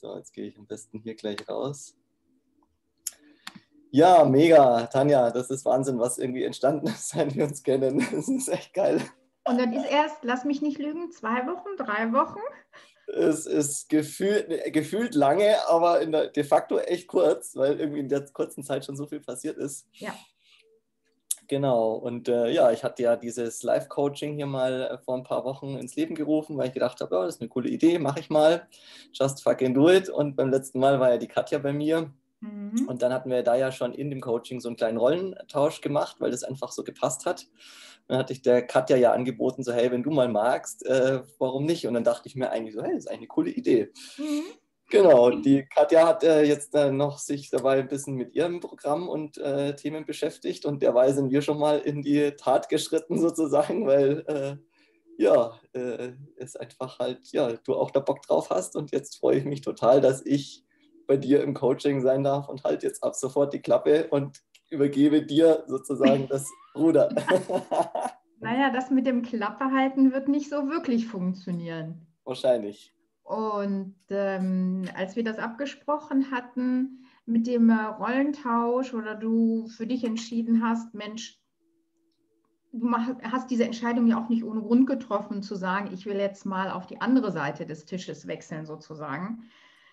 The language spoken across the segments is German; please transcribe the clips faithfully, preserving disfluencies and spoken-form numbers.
So, jetzt gehe ich am besten hier gleich raus. Ja, mega, Tanja, das ist Wahnsinn, was irgendwie entstanden ist, seit wir uns kennen. Das ist echt geil. Und das ist erst, lass mich nicht lügen, zwei Wochen, drei Wochen? Es ist gefühlt, gefühlt lange, aber in der, de facto echt kurz, weil irgendwie in der kurzen Zeit schon so viel passiert ist. Ja. Genau, und äh, ja, ich hatte ja dieses Live-Coaching hier mal äh, vor ein paar Wochen ins Leben gerufen, weil ich gedacht habe, oh, das ist eine coole Idee, mache ich mal. Just fucking do it. Und beim letzten Mal war ja die Katja bei mir. Mhm. Und dann hatten wir da ja schon in dem Coaching so einen kleinen Rollentausch gemacht, weil das einfach so gepasst hat. Dann hatte ich der Katja ja angeboten, so hey, wenn du mal magst, äh, warum nicht? Und dann dachte ich mir eigentlich so, hey, das ist eigentlich eine coole Idee. Mhm. Genau, die Katja hat äh, jetzt äh, noch sich dabei ein bisschen mit ihrem Programm und äh, Themen beschäftigt und derweil sind wir schon mal in die Tat geschritten sozusagen, weil äh, ja, äh, es einfach halt, ja, du auch da Bock drauf hast und jetzt freue ich mich total, dass ich bei dir im Coaching sein darf und halt jetzt ab sofort die Klappe und übergebe dir sozusagen das Ruder. Naja, das mit dem Klappe halten wird nicht so wirklich funktionieren. Wahrscheinlich. Und ähm, als wir das abgesprochen hatten mit dem äh, Rollentausch oder du für dich entschieden hast, Mensch, du mach, hast diese Entscheidung ja auch nicht ohne Grund getroffen, zu sagen, ich will jetzt mal auf die andere Seite des Tisches wechseln sozusagen.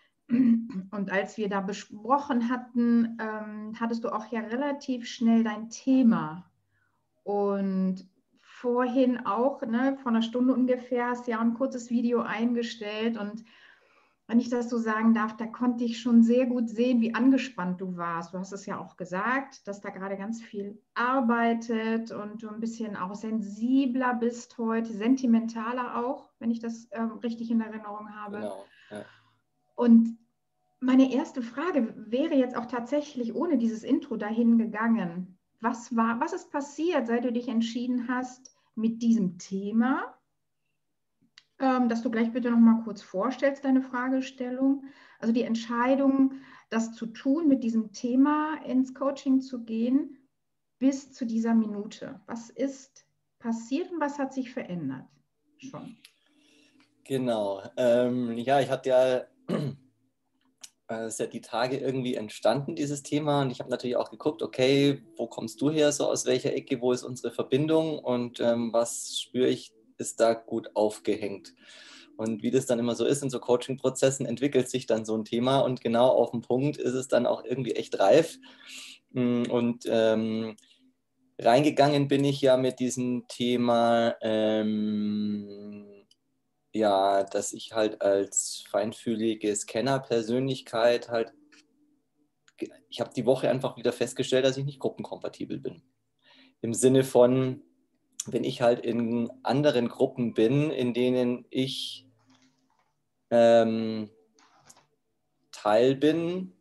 Und als wir da besprochen hatten, ähm, hattest du auch ja relativ schnell dein Thema. Und vorhin auch, ne, vor einer Stunde ungefähr, hast ja ein kurzes Video eingestellt. Und wenn ich das so sagen darf, da konnte ich schon sehr gut sehen, wie angespannt du warst. Du hast es ja auch gesagt, dass da gerade ganz viel arbeitet und du ein bisschen auch sensibler bist heute, sentimentaler auch, wenn ich das ähm, richtig in Erinnerung habe. Genau, ja. Und meine erste Frage wäre jetzt auch tatsächlich ohne dieses Intro dahin gegangen. Was war, was ist passiert, seit du dich entschieden hast mit diesem Thema? Ähm, dass du gleich bitte noch mal kurz vorstellst, deine Fragestellung. Also die Entscheidung, das zu tun, mit diesem Thema ins Coaching zu gehen, bis zu dieser Minute. Was ist passiert und was hat sich verändert schon? Genau. Ähm, ja, ich hatte ja, äh, ist ja die Tage irgendwie entstanden, dieses Thema. Und ich habe natürlich auch geguckt, okay, wo kommst du her, so aus welcher Ecke, wo ist unsere Verbindung und ähm, was spüre ich, ist da gut aufgehängt. Und wie das dann immer so ist in so Coaching-Prozessen, entwickelt sich dann so ein Thema und genau auf den Punkt ist es dann auch irgendwie echt reif. Und ähm, reingegangen bin ich ja mit diesem Thema, ähm, ja, dass ich halt als feinfühlige Scanner-Persönlichkeit halt, ich habe die Woche einfach wieder festgestellt, dass ich nicht gruppenkompatibel bin. Im Sinne von, wenn ich halt in anderen Gruppen bin, in denen ich ähm, Teil bin,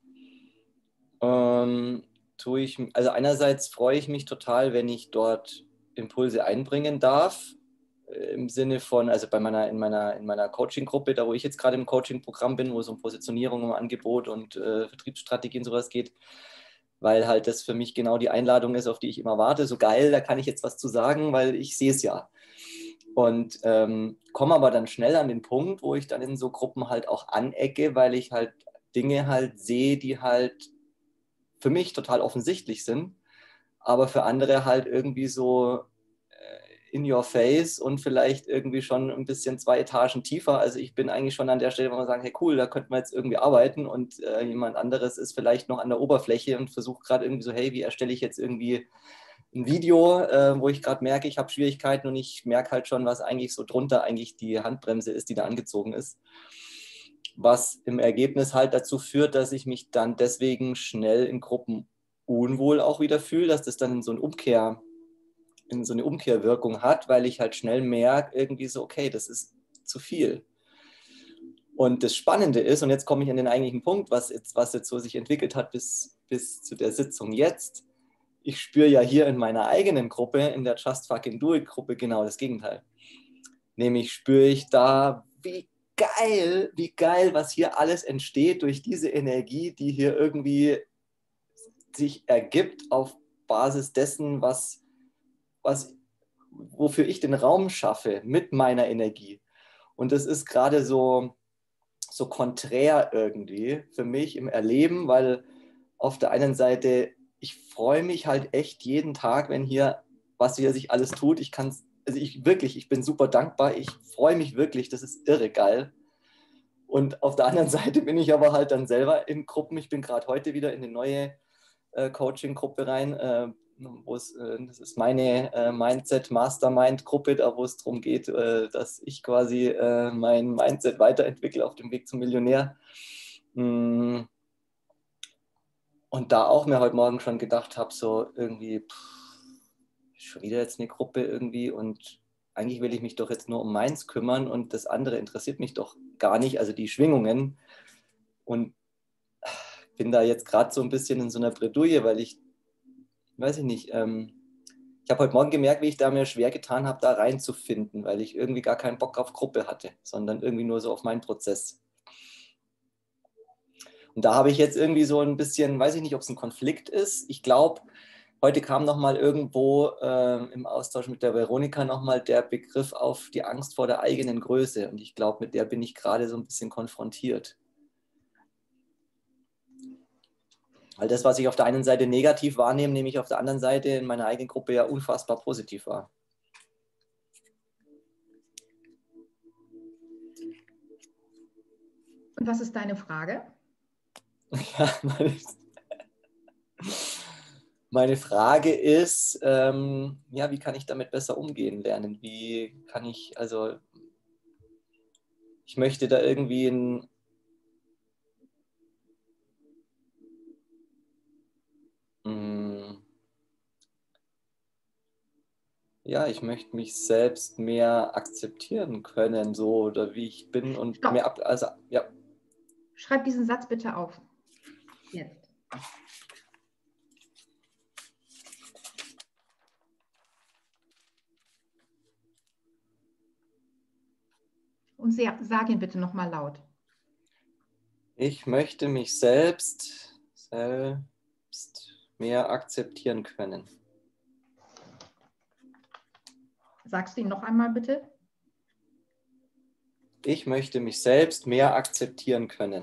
ähm, tue ich, also einerseits freue ich mich total, wenn ich dort Impulse einbringen darf, im Sinne von, also bei meiner, in meiner, in meiner Coaching-Gruppe, da wo ich jetzt gerade im Coaching-Programm bin, wo es um Positionierung, um Angebot und äh, Vertriebsstrategien sowas geht, weil halt das für mich genau die Einladung ist, auf die ich immer warte. So geil, da kann ich jetzt was zu sagen, weil ich sehe es ja. Und ähm, komme aber dann schnell an den Punkt, wo ich dann in so Gruppen halt auch anecke, weil ich halt Dinge halt sehe, die halt für mich total offensichtlich sind, aber für andere halt irgendwie so in your face und vielleicht irgendwie schon ein bisschen zwei Etagen tiefer. Also ich bin eigentlich schon an der Stelle, wo man sagen, hey cool, da könnte man jetzt irgendwie arbeiten und äh, jemand anderes ist vielleicht noch an der Oberfläche und versucht gerade irgendwie so, hey, wie erstelle ich jetzt irgendwie ein Video, äh, wo ich gerade merke, ich habe Schwierigkeiten und ich merke halt schon, was eigentlich so drunter eigentlich die Handbremse ist, die da angezogen ist. Was im Ergebnis halt dazu führt, dass ich mich dann deswegen schnell in Gruppen unwohl auch wieder fühle, dass das dann in so ein Umkehr in so eine Umkehrwirkung hat, weil ich halt schnell merke, irgendwie so, okay, das ist zu viel. Und das Spannende ist, und jetzt komme ich an den eigentlichen Punkt, was jetzt, was jetzt so sich entwickelt hat bis, bis zu der Sitzung jetzt. Ich spüre ja hier in meiner eigenen Gruppe, in der Just Fucking Do It Gruppe, genau das Gegenteil. Nämlich spüre ich da, wie geil, wie geil, was hier alles entsteht durch diese Energie, die hier irgendwie sich ergibt auf Basis dessen, was was, wofür ich den Raum schaffe mit meiner Energie. Und das ist gerade so, so konträr irgendwie für mich im Erleben, weil auf der einen Seite, ich freue mich halt echt jeden Tag, wenn hier, was hier sich alles tut. Ich kann, also ich wirklich, ich bin super dankbar. Ich freue mich wirklich, das ist irre geil. Und auf der anderen Seite bin ich aber halt dann selber in Gruppen. Ich bin gerade heute wieder in eine neue äh, Coaching-Gruppe rein, äh, wo es, äh, das ist meine äh, Mindset-Mastermind-Gruppe, da wo es darum geht, äh, dass ich quasi äh, mein Mindset weiterentwickle auf dem Weg zum Millionär. Mm. Und da auch mir heute Morgen schon gedacht habe, so irgendwie, pff, schon wieder jetzt eine Gruppe irgendwie und eigentlich will ich mich doch jetzt nur um meins kümmern und das andere interessiert mich doch gar nicht, also die Schwingungen. Und bin da jetzt gerade so ein bisschen in so einer Bredouille, weil ich, weiß ich nicht, ähm, ich habe heute Morgen gemerkt, wie ich da mir schwer getan habe, da reinzufinden, weil ich irgendwie gar keinen Bock auf Gruppe hatte, sondern irgendwie nur so auf meinen Prozess. Und da habe ich jetzt irgendwie so ein bisschen, weiß ich nicht, ob es ein Konflikt ist. Ich glaube, heute kam nochmal irgendwo äh, im Austausch mit der Veronika nochmal der Begriff auf die Angst vor der eigenen Größe. Und ich glaube, mit der bin ich gerade so ein bisschen konfrontiert. Weil das, was ich auf der einen Seite negativ wahrnehme, nehme ich auf der anderen Seite in meiner eigenen Gruppe ja unfassbar positiv wahr. Und was ist deine Frage? Ja, meine, meine Frage ist, ähm, ja, wie kann ich damit besser umgehen lernen? Wie kann ich, also ich möchte da irgendwie ein ja, ich möchte mich selbst mehr akzeptieren können, so oder wie ich bin und Stopp. mehr ab, also ja. Schreib diesen Satz bitte auf. Jetzt. Und sag ihn bitte nochmal laut. Ich möchte mich selbst, selbst mehr akzeptieren können. Sagst du ihn noch einmal bitte? Ich möchte mich selbst mehr akzeptieren können.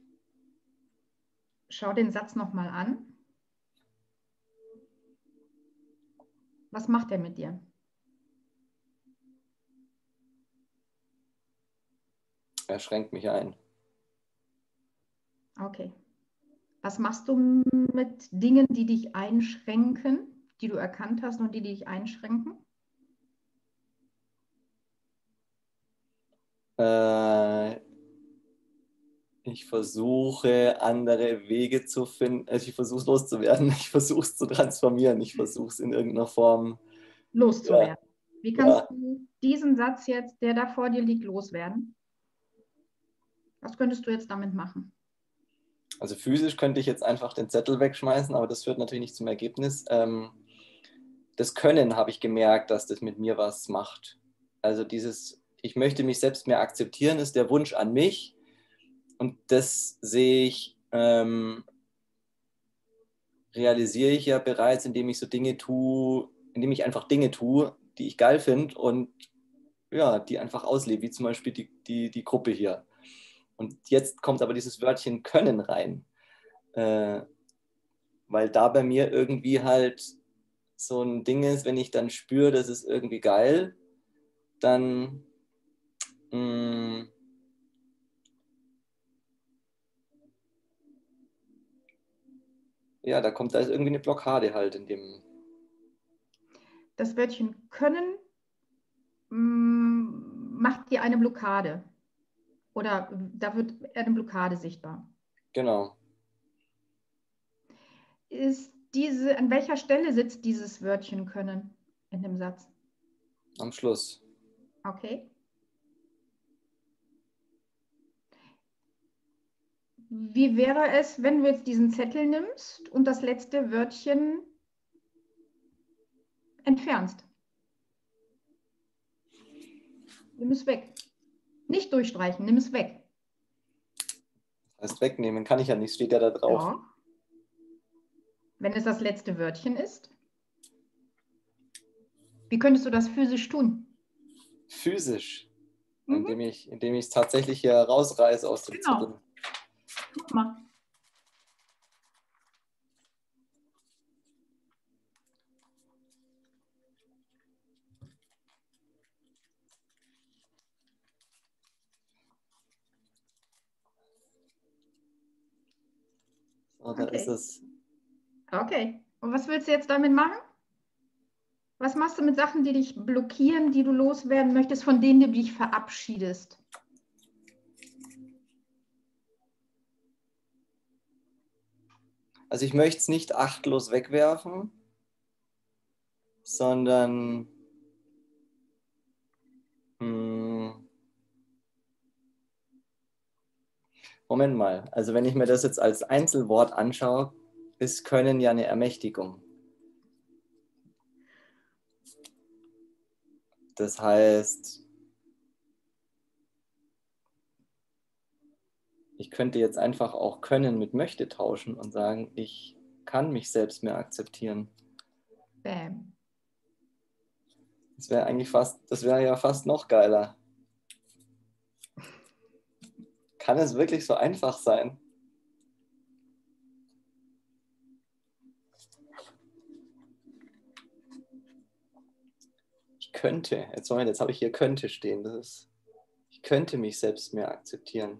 Schau den Satz nochmal an. Was macht er mit dir? Er schränkt mich ein. Okay. Was machst du mit Dingen, die dich einschränken, die du erkannt hast und die dich einschränken? Äh, ich versuche, andere Wege zu finden. Also ich versuche es loszuwerden. Ich versuche es zu transformieren. Ich versuche es in irgendeiner Form loszuwerden. Ja. Wie kannst Ja. du diesen Satz jetzt, der da vor dir liegt, loswerden? Was könntest du jetzt damit machen? Also physisch könnte ich jetzt einfach den Zettel wegschmeißen, aber das führt natürlich nicht zum Ergebnis. Ähm, das Können habe ich gemerkt, dass das mit mir was macht. Also dieses, ich möchte mich selbst mehr akzeptieren, ist der Wunsch an mich. Und das sehe ich, ähm, realisiere ich ja bereits, indem ich so Dinge tue, indem ich einfach Dinge tue, die ich geil finde und ja, die einfach auslebe, wie zum Beispiel die, die, die Gruppe hier. Und jetzt kommt aber dieses Wörtchen Können rein. Äh, weil da bei mir irgendwie halt so ein Ding ist, wenn ich dann spüre, das ist irgendwie geil, dann mh, ja, da kommt, da ist irgendwie eine Blockade halt in dem. Das Wörtchen können mh, macht dir eine Blockade. Oder da wird eine Blockade sichtbar. Genau. Ist diese, an welcher Stelle sitzt dieses Wörtchen können in dem Satz? Am Schluss. Okay. Wie wäre es, wenn du jetzt diesen Zettel nimmst und das letzte Wörtchen entfernst? Nimm es weg. Nicht durchstreichen, nimm es weg. Das heißt, wegnehmen kann ich ja nicht, steht ja da drauf. Ja. Wenn es das letzte Wörtchen ist. Wie könntest du das physisch tun? Physisch. Mhm. indem ich, indem ich es tatsächlich hier rausreiße aus dem Genau. Zettel. Guck mal. So, da ist Okay. es. Okay. Und was willst du jetzt damit machen? Was machst du mit Sachen, die dich blockieren, die du loswerden möchtest, von denen du dich verabschiedest? Also ich möchte es nicht achtlos wegwerfen, sondern mh, Moment mal, also wenn ich mir das jetzt als Einzelwort anschaue, ist Können ja eine Ermächtigung. Das heißt, ich könnte jetzt einfach auch Können mit möchte tauschen und sagen, ich kann mich selbst mehr akzeptieren. Bam. Das wäre eigentlich fast, das wäre ja fast noch geiler. Kann es wirklich so einfach sein? Ich könnte, jetzt Moment, jetzt habe ich hier könnte stehen. Das ist, ich könnte mich selbst mehr akzeptieren.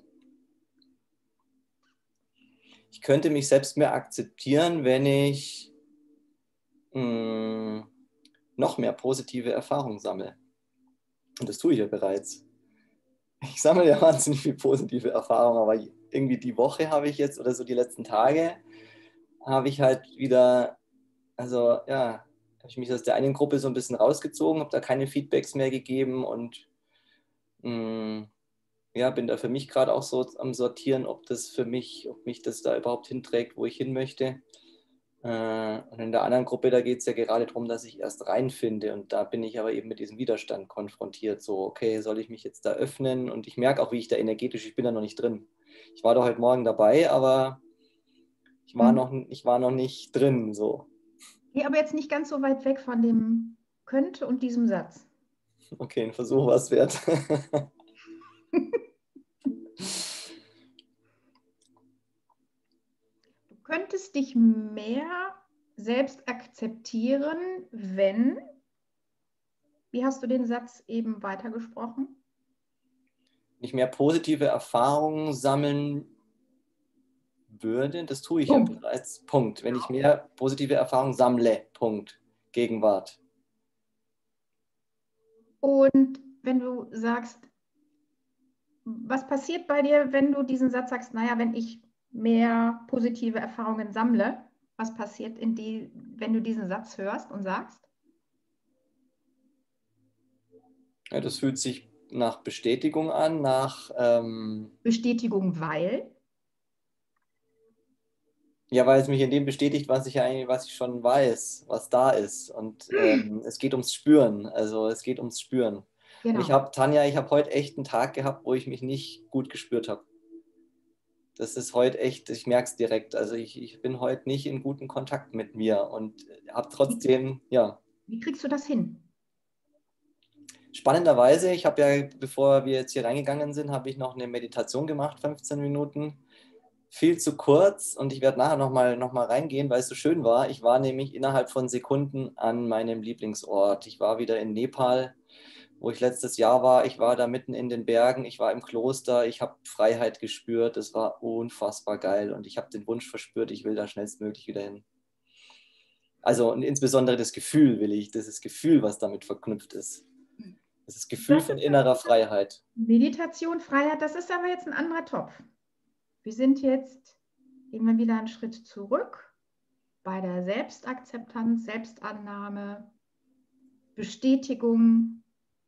Ich könnte mich selbst mehr akzeptieren, wenn ich mh, noch mehr positive Erfahrungen sammle. Und das tue ich ja bereits. Ich sammle ja wahnsinnig viel positive Erfahrungen, aber irgendwie die Woche habe ich jetzt oder so die letzten Tage habe ich halt wieder, also ja, habe ich mich aus der einen Gruppe so ein bisschen rausgezogen, habe da keine Feedbacks mehr gegeben und mh, ja, bin da für mich gerade auch so am Sortieren, ob das für mich, ob mich das da überhaupt hinträgt, wo ich hin möchte. Und in der anderen Gruppe, da geht es ja gerade darum, dass ich erst reinfinde. Und da bin ich aber eben mit diesem Widerstand konfrontiert. So, okay, soll ich mich jetzt da öffnen? Und ich merke auch, wie ich da energetisch, ich bin da noch nicht drin. Ich war da heute Morgen dabei, aber ich war, Mhm. noch, ich war noch nicht drin. So. Ja, aber jetzt nicht ganz so weit weg von dem könnte und diesem Satz. Okay, ein Versuch war es wert. Du könntest dich mehr selbst akzeptieren, wenn, wie hast du den Satz eben weitergesprochen? Wenn ich mehr positive Erfahrungen sammeln würde, das tue ich ja Punkt. bereits. Punkt. Wenn ich mehr positive Erfahrungen sammle, Punkt. Gegenwart. Und wenn du sagst, was passiert bei dir, wenn du diesen Satz sagst, naja, wenn ich mehr positive Erfahrungen sammle, was passiert, in die, wenn du diesen Satz hörst und sagst? Ja, das fühlt sich nach Bestätigung an, nach ähm, Bestätigung, weil? ja, weil es mich in dem bestätigt, was ich eigentlich, was ich schon weiß, was da ist. Und ähm, es geht ums Spüren. Also es geht ums Spüren. Und ich Genau. habe, Tanja, ich habe heute echt einen Tag gehabt, wo ich mich nicht gut gespürt habe. Das ist heute echt, ich merke es direkt. Also ich, ich bin heute nicht in guten Kontakt mit mir und habe Wie, trotzdem, ja, wie kriegst du das hin? spannenderweise, ich habe ja, bevor wir jetzt hier reingegangen sind, habe ich noch eine Meditation gemacht, fünfzehn Minuten. Viel zu kurz und ich werde nachher nochmal noch mal reingehen, weil es so schön war. Ich war nämlich innerhalb von Sekunden an meinem Lieblingsort. Ich war wieder in Nepal, wo ich letztes Jahr war. Ich war da mitten in den Bergen, ich war im Kloster, ich habe Freiheit gespürt. Es war unfassbar geil und ich habe den Wunsch verspürt, ich will da schnellstmöglich wieder hin. Also und insbesondere das Gefühl will ich, das ist das Gefühl, was damit verknüpft ist. Das ist das Gefühl Das von ist das innerer Freiheit. Meditation, Freiheit, das ist aber jetzt ein anderer Topf. Wir sind jetzt, gehen wir wieder einen Schritt zurück bei der Selbstakzeptanz, Selbstannahme, Bestätigung.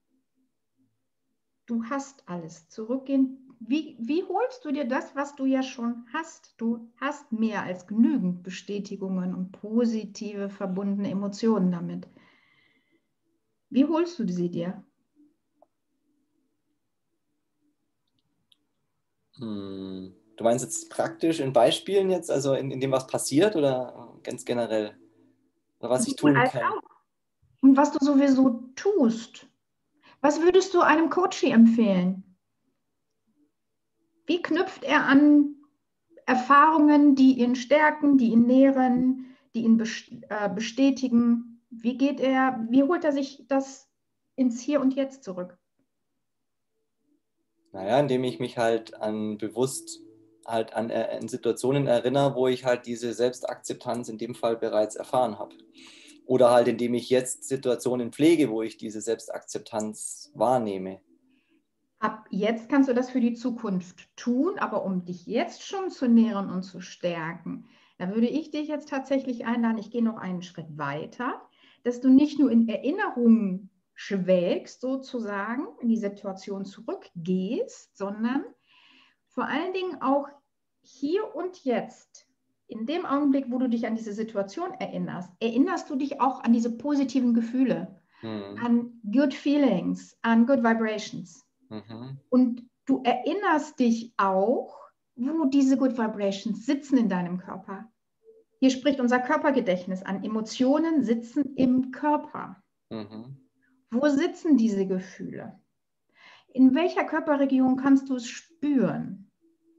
Du hast alles. Zurückgehen. Wie, wie holst du dir das, was du ja schon hast? Du hast mehr als genügend Bestätigungen und positive verbundene Emotionen damit. Wie holst du sie dir? Hm. Du meinst jetzt praktisch in Beispielen jetzt, also in, in dem, was passiert oder ganz generell? Oder was ich Sowohl tun als kann? auch. Und was du sowieso tust. Was würdest du einem Coachie empfehlen? Wie knüpft er an Erfahrungen, die ihn stärken, die ihn nähren, die ihn bestätigen? Wie geht er, wie holt er sich das ins Hier und Jetzt zurück? Naja, indem ich mich halt an bewusst halt an, an Situationen erinnere, wo ich halt diese Selbstakzeptanz in dem Fall bereits erfahren habe. Oder halt indem ich jetzt Situationen pflege, wo ich diese Selbstakzeptanz wahrnehme. Ab jetzt kannst du das für die Zukunft tun, aber um dich jetzt schon zu nähren und zu stärken, da würde ich dich jetzt tatsächlich einladen, ich gehe noch einen Schritt weiter, dass du nicht nur in Erinnerungen schwelgst, sozusagen, in die Situation zurückgehst, sondern vor allen Dingen auch hier und jetzt, in dem Augenblick, wo du dich an diese Situation erinnerst, erinnerst du dich auch an diese positiven Gefühle, mhm. an good feelings, an good vibrations. Mhm. Und du erinnerst dich auch, wo diese good vibrations sitzen in deinem Körper. Hier spricht unser Körpergedächtnis an. Emotionen sitzen im Körper. Mhm. Wo sitzen diese Gefühle? In welcher Körperregion kannst du es spüren?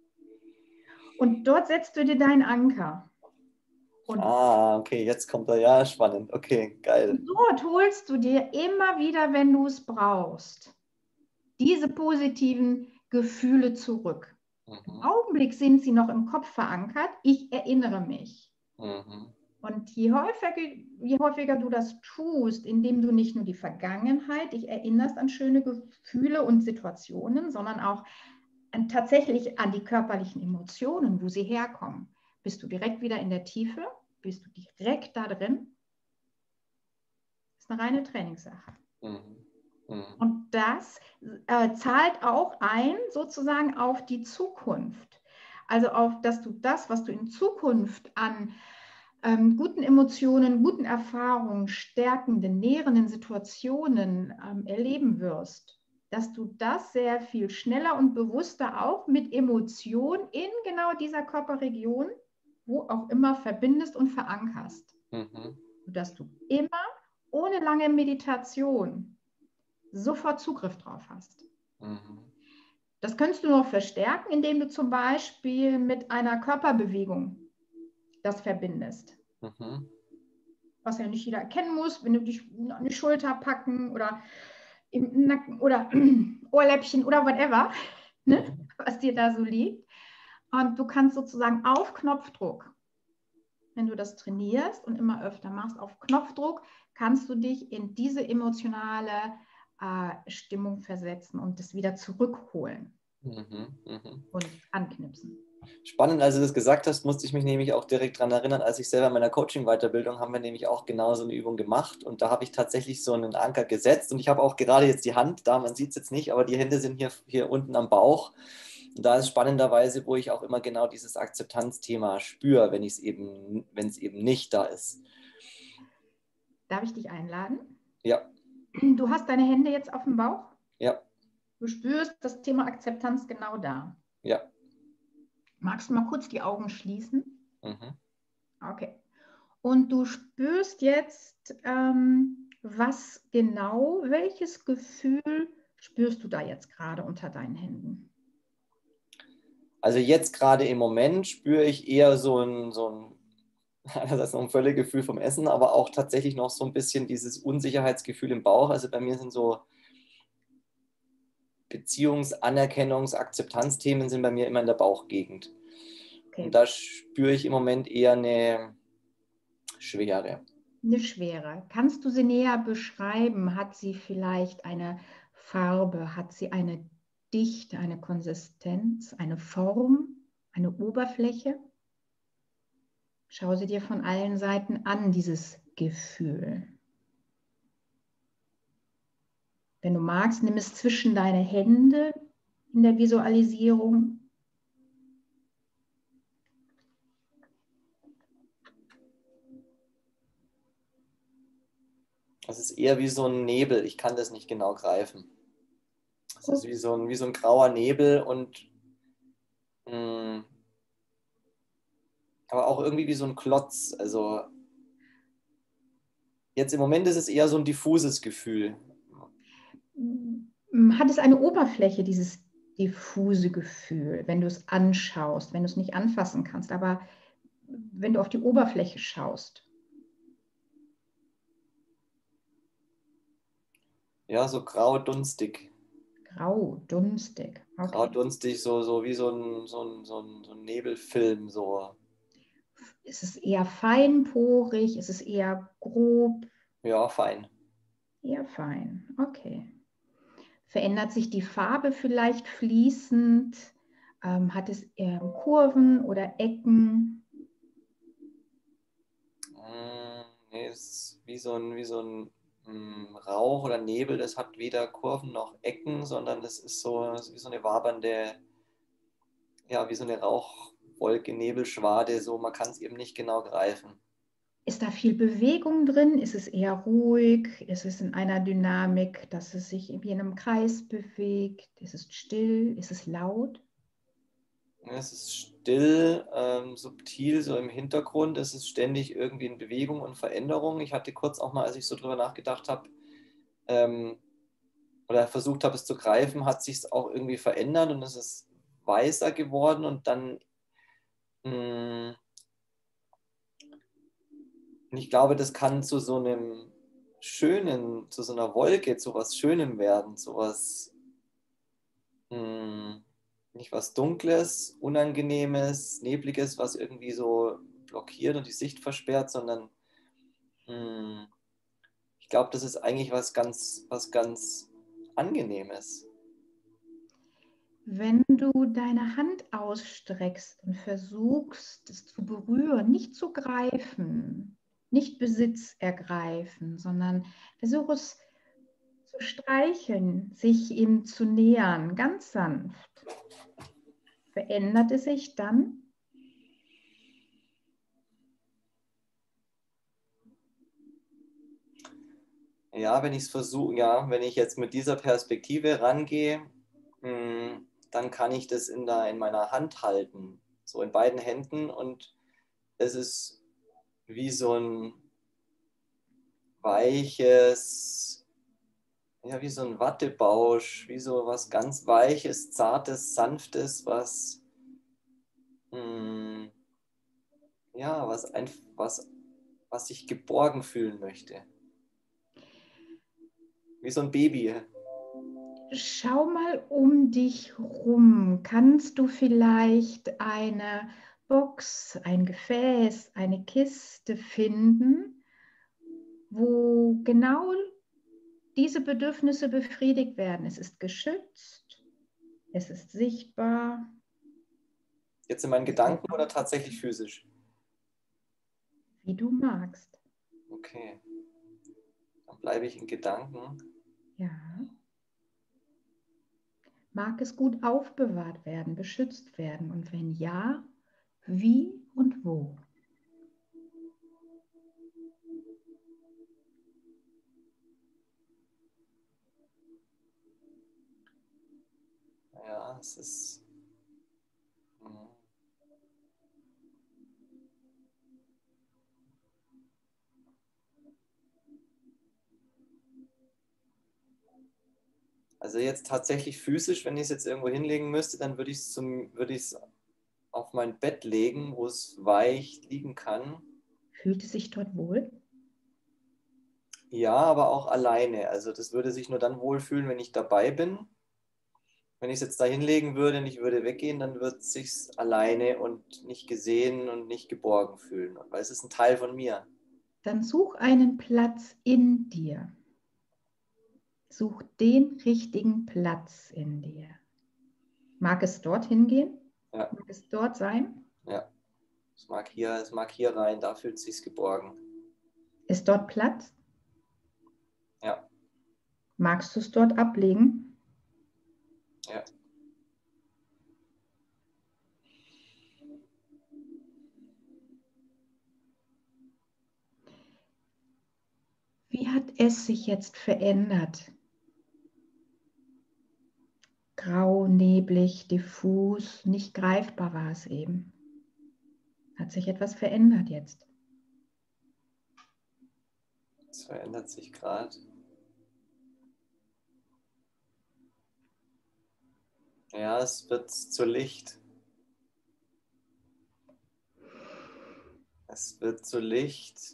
Und dort setzt du dir deinen Anker. Und ah, okay, jetzt kommt er, ja, spannend. Okay, geil. Und dort holst du dir immer wieder, wenn du es brauchst, diese positiven Gefühle zurück. Mhm. Im Augenblick sind sie noch im Kopf verankert. Ich erinnere mich. Mhm. Und je häufiger, je häufiger du das tust, indem du nicht nur die Vergangenheit dich erinnerst an schöne Gefühle und Situationen, sondern auch an, tatsächlich an die körperlichen Emotionen, wo sie herkommen, bist du direkt wieder in der Tiefe, bist du direkt da drin. Das ist eine reine Trainingssache. Mhm. Mhm. Und das äh, zahlt auch ein sozusagen auf die Zukunft. Also auf, dass du das, was du in Zukunft an ähm, guten Emotionen, guten Erfahrungen, stärkenden, nährenden Situationen ähm, erleben wirst, dass du das sehr viel schneller und bewusster auch mit Emotionen in genau dieser Körperregion, wo auch immer, verbindest und verankerst. Mhm. Sodass du immer ohne lange Meditation sofort Zugriff drauf hast. Mhm. Das könntest du noch verstärken, indem du zum Beispiel mit einer Körperbewegung das verbindest. Mhm. Was ja nicht jeder erkennen muss, wenn du dich an die Schulter packen oder im Nacken oder Ohrläppchen oder whatever, ne, was dir da so liegt. Und du kannst sozusagen auf Knopfdruck, wenn du das trainierst und immer öfter machst, auf Knopfdruck, kannst du dich in diese emotionale äh, Stimmung versetzen und das wieder zurückholen. Mhm, mh. Und anknipsen. Spannend, als du das gesagt hast, musste ich mich nämlich auch direkt daran erinnern, als ich selber in meiner Coaching-Weiterbildung haben wir nämlich auch genau so eine Übung gemacht und da habe ich tatsächlich so einen Anker gesetzt und ich habe auch gerade jetzt die Hand, da man sieht es jetzt nicht, aber die Hände sind hier, hier unten am Bauch und da ist spannenderweise, wo ich auch immer genau dieses Akzeptanzthema spüre, wenn es eben, wenn es eben nicht da ist. Darf ich dich einladen? Ja. Du hast deine Hände jetzt auf dem Bauch? Ja. Du spürst das Thema Akzeptanz genau da? Ja. Magst du mal kurz die Augen schließen? Mhm. Okay. Und du spürst jetzt, ähm, was genau, welches Gefühl spürst du da jetzt gerade unter deinen Händen? Also jetzt gerade im Moment spüre ich eher so ein, so ein, einerseits noch ein Völlegefühl vom Essen, aber auch tatsächlich noch so ein bisschen dieses Unsicherheitsgefühl im Bauch. Also bei mir sind so Beziehungs-, Anerkennungs-, Akzeptanzthemen sind bei mir immer in der Bauchgegend. Okay. Und da spüre ich im Moment eher eine Schwere. Eine Schwere. Kannst du sie näher beschreiben? Hat sie vielleicht eine Farbe? Hat sie eine Dichte, eine Konsistenz, eine Form, eine Oberfläche? Schau sie dir von allen Seiten an, dieses Gefühl. Wenn du magst, nimm es zwischen deine Hände in der Visualisierung. Das ist eher wie so ein Nebel. Ich kann das nicht genau greifen. Es ist wie so ein, wie so ein grauer Nebel und mh, aber auch irgendwie wie so ein Klotz. Also jetzt im Moment ist es eher so ein diffuses Gefühl. hat es eine Oberfläche, dieses diffuse Gefühl, wenn du es anschaust, wenn du es nicht anfassen kannst, aber wenn du auf die Oberfläche schaust? Ja, so grau dunstig. Grau, dunstig. Grau Okay. dunstig, so, so wie so ein, so ein, so ein, so ein Nebelfilm. So. Ist es eher feinporig? Ist es eher grob? Ja, fein. Eher fein. Okay. Verändert sich die Farbe vielleicht fließend? Ähm, hat es eher Kurven oder Ecken? Mm, nee, es ist wie so ein, wie so ein mm, Rauch oder Nebel. Das hat weder Kurven noch Ecken, sondern das ist so, so wie so eine wabernde, ja, wie so eine Rauchwolke, Nebelschwade. So, man kann es eben nicht genau greifen. Ist da viel Bewegung drin? Ist es eher ruhig? Ist es in einer Dynamik, dass es sich wie in einem Kreis bewegt? Ist es still? Ist es laut? Es ist still, ähm, subtil, so im Hintergrund. Es ist ständig irgendwie in Bewegung und Veränderung. Ich hatte kurz auch mal, als ich so drüber nachgedacht habe, ähm, oder versucht habe, es zu greifen, hat sich es auch irgendwie verändert und es ist weißer geworden und dann, mh, ich glaube, das kann zu so einem schönen, zu so einer Wolke, zu was Schönem werden, zu was, mh, nicht was Dunkles, Unangenehmes, Nebliges, was irgendwie so blockiert und die Sicht versperrt, sondern mh, ich glaube, das ist eigentlich was ganz, was ganz Angenehmes. Wenn du deine Hand ausstreckst und versuchst, es zu berühren, nicht zu greifen, nicht Besitz ergreifen, sondern versuch es zu streicheln, sich ihm zu nähern, ganz sanft, verändert es sich dann? Ja, wenn ich es versuche, ja, wenn ich jetzt mit dieser Perspektive rangehe, mh, dann kann ich das in, der, in meiner Hand halten, so in beiden Händen und es ist wie so ein weiches, ja, wie so ein Wattebausch, wie so was ganz Weiches, Zartes, Sanftes, was, mh, ja, was, ein, was, was sich geborgen fühlen möchte. Wie so ein Baby. Schau mal um dich rum. Kannst du vielleicht eine Box, ein Gefäß, eine Kiste finden, wo genau diese Bedürfnisse befriedigt werden? Es ist geschützt, es ist sichtbar, Jetzt in meinen es wird Gedanken oder tatsächlich physisch? wie du magst. Okay, dann bleibe ich in Gedanken. Ja. Mag es gut aufbewahrt werden, beschützt werden? Und wenn ja, wie und wo? Ja, es ist. hm. Also jetzt tatsächlich physisch, wenn ich es jetzt irgendwo hinlegen müsste, dann würde ich es zum, würde ich es auf mein Bett legen, wo es weich liegen kann. Fühlt es sich dort wohl? Ja, aber auch alleine. Also das würde sich nur dann wohlfühlen, wenn ich dabei bin. Wenn ich es jetzt da hinlegen würde und ich würde weggehen, dann wird es sich alleine und nicht gesehen und nicht geborgen fühlen, weil es ist ein Teil von mir. Dann such einen Platz in dir. Such den richtigen Platz in dir. Mag es dorthin gehen? Ja, Mag es dort sein? ja. Es mag hier, es mag hier rein, da fühlt es sich geborgen. Ist dort Platz? Ja, Magst du es dort ablegen? ja. Wie hat es sich jetzt verändert? Grau, neblig, diffus, nicht greifbar war es eben. Hat sich etwas verändert jetzt? Es verändert sich gerade. Ja, es wird zu Licht. Es wird zu Licht,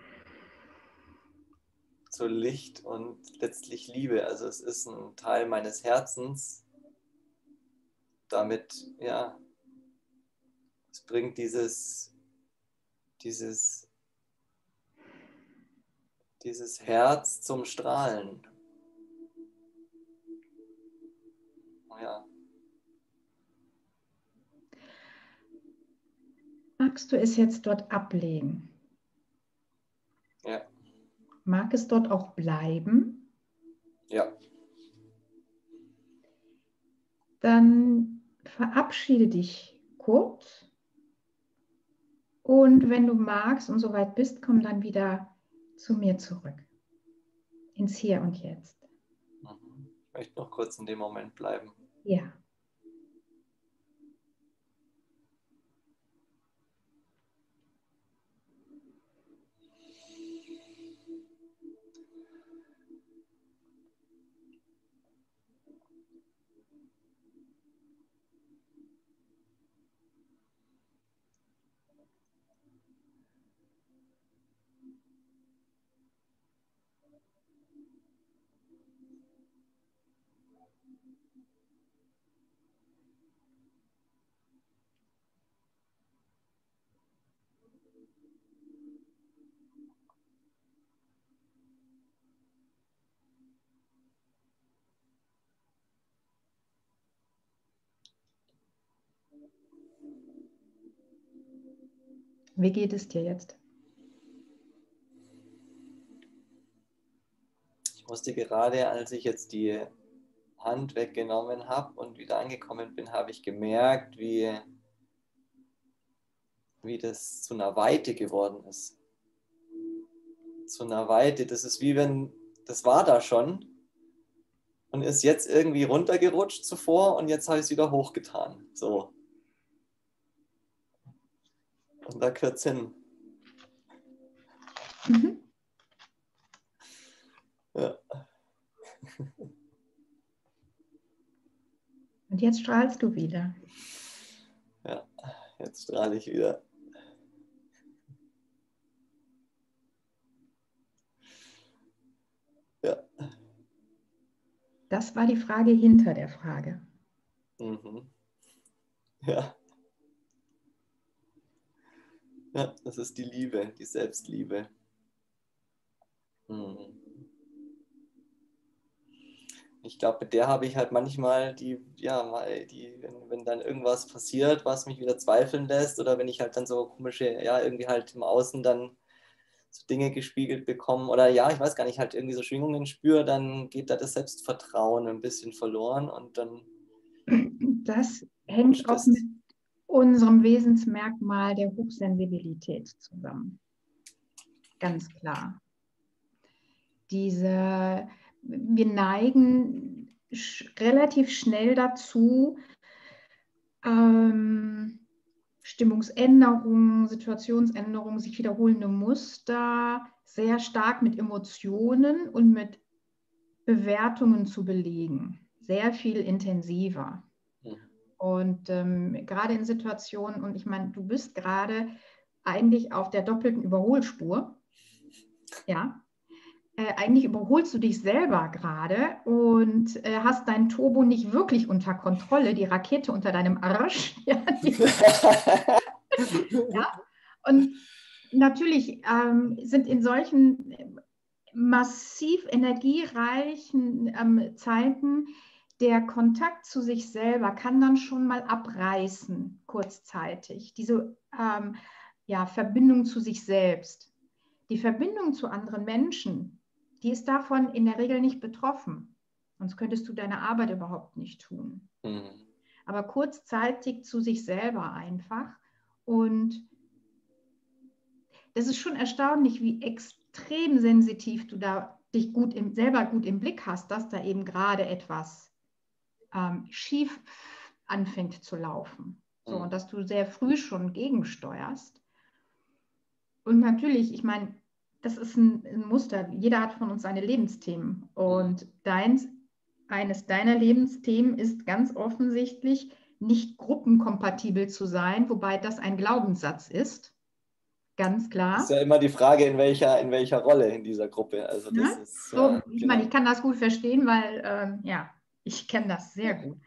zu Licht und letztlich Liebe. Also es ist ein Teil meines Herzens. Damit, ja, es bringt dieses, dieses, dieses Herz zum Strahlen. Ja. Magst du es jetzt dort ablegen? Ja. Mag es dort auch bleiben? Ja. Dann verabschiede dich kurz und wenn du magst und soweit bist, komm dann wieder zu mir zurück. Ins Hier und Jetzt. Ich möchte noch kurz in dem Moment bleiben. Ja. Wie geht es dir jetzt? Ich musste gerade, als ich jetzt die Hand weggenommen habe und wieder angekommen bin, habe ich gemerkt, wie, wie das zu einer Weite geworden ist. Zu einer Weite, das ist wie wenn, das war da schon und ist jetzt irgendwie runtergerutscht zuvor und jetzt habe ich es wieder hochgetan. So. Und da gehört es hin. Mhm. Ja. Und jetzt strahlst du wieder. Ja, jetzt strahle ich wieder. Ja. Das war die Frage hinter der Frage. Mhm. Ja. Ja, das ist die Liebe, die Selbstliebe. Mhm. Ich glaube, mit der habe ich halt manchmal die, ja, mal die, wenn, wenn dann irgendwas passiert, was mich wieder zweifeln lässt oder wenn ich halt dann so komische, ja, irgendwie halt im Außen dann so Dinge gespiegelt bekomme oder ja, ich weiß gar nicht, halt irgendwie so Schwingungen spüre, dann geht da das Selbstvertrauen ein bisschen verloren und dann Das hängt rutscht auch mit es. unserem Wesensmerkmal der Hochsensibilität zusammen. Ganz klar. Diese, wir neigen sch relativ schnell dazu, ähm, Stimmungsänderungen, Situationsänderungen, sich wiederholende Muster sehr stark mit Emotionen und mit Bewertungen zu belegen. Sehr viel intensiver. Mhm. Und ähm, gerade in Situationen, und ich meine, du bist gerade eigentlich auf der doppelten Überholspur, ja, äh, eigentlich überholst du dich selber gerade und äh, hast dein Turbo nicht wirklich unter Kontrolle, die Rakete unter deinem Arsch. Ja, die, ja. Und natürlich ähm, sind in solchen massiv energiereichen ähm, Zeiten der Kontakt zu sich selber kann dann schon mal abreißen, kurzzeitig. Diese ähm, ja, Verbindung zu sich selbst. Die Verbindung zu anderen Menschen, die ist davon in der Regel nicht betroffen. Sonst könntest du deine Arbeit überhaupt nicht tun. Mhm. Aber kurzzeitig zu sich selber einfach. Und das ist schon erstaunlich, wie extrem sensitiv du da dich gut im, selber gut im Blick hast, dass da eben gerade etwas ähm, schief anfängt zu laufen. So, Mhm. und dass du sehr früh schon gegensteuerst. Und natürlich, ich meine, das ist ein, ein Muster. Jeder hat von uns seine Lebensthemen. Und deins eines deiner Lebensthemen ist ganz offensichtlich, nicht gruppenkompatibel zu sein, wobei das ein Glaubenssatz ist. Ganz klar. Ist ja immer die Frage, in welcher, in welcher Rolle in dieser Gruppe. Also das Ja? ist, So, ja, ich genau. meine, ich kann das gut verstehen, weil ähm, ja, ich kenne das sehr gut.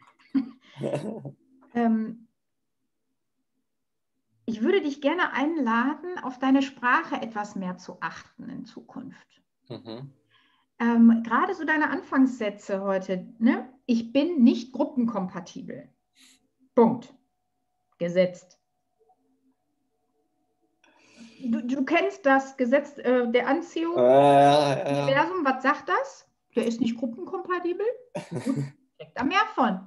ähm, ich würde dich gerne einladen, auf deine Sprache etwas mehr zu achten in Zukunft. Mhm. Ähm, gerade so deine Anfangssätze heute, ne? Ich bin nicht gruppenkompatibel. Punkt. Gesetzt. Du, du kennst das Gesetz äh, der Anziehung, Ja, ja, ja. Universum, was sagt das? Der ist nicht gruppenkompatibel? Gut, steckt da mehr von.